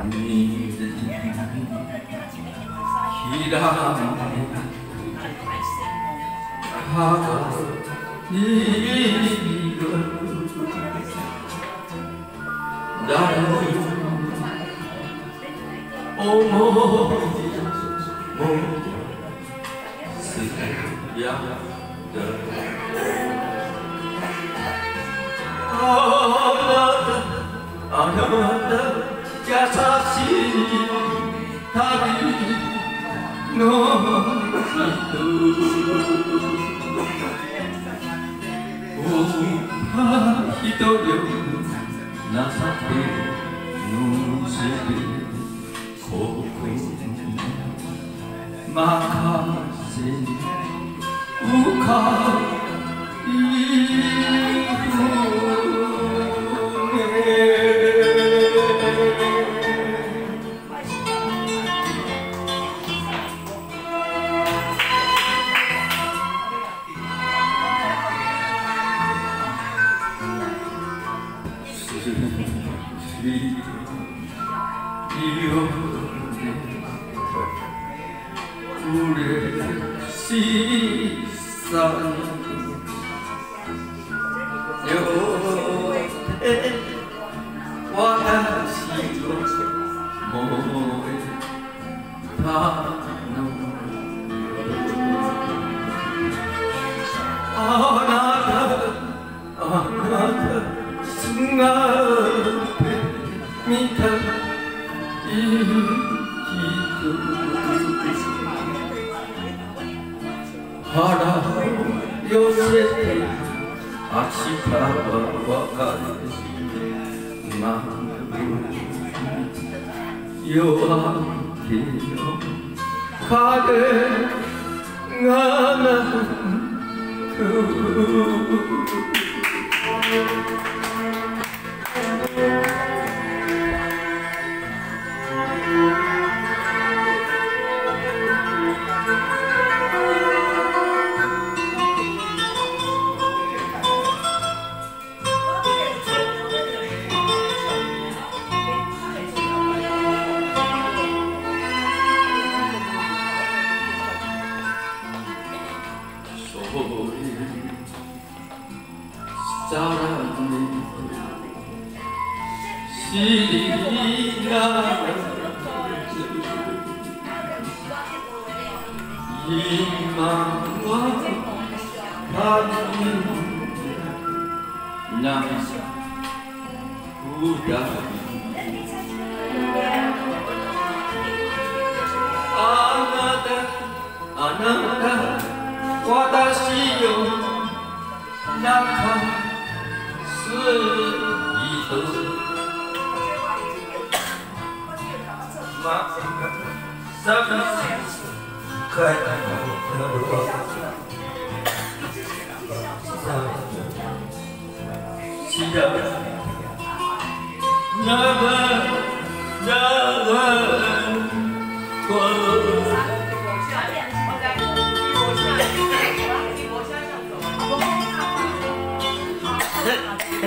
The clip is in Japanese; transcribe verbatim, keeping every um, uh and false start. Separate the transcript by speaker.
Speaker 1: ひらはに誰も思いもすやだあなたあなた優しい旅の人人よ情けのせてここ任せ浮かい嬉しさによって私を燃えたのあなたあなたすがってみたい人腹を寄せて明日は別れま夜明けの風が鳴くさらに知りながら今は旅なふだあなたあなた私よ泣かす人まさ寂しい帰らない夜は幸せ長長こ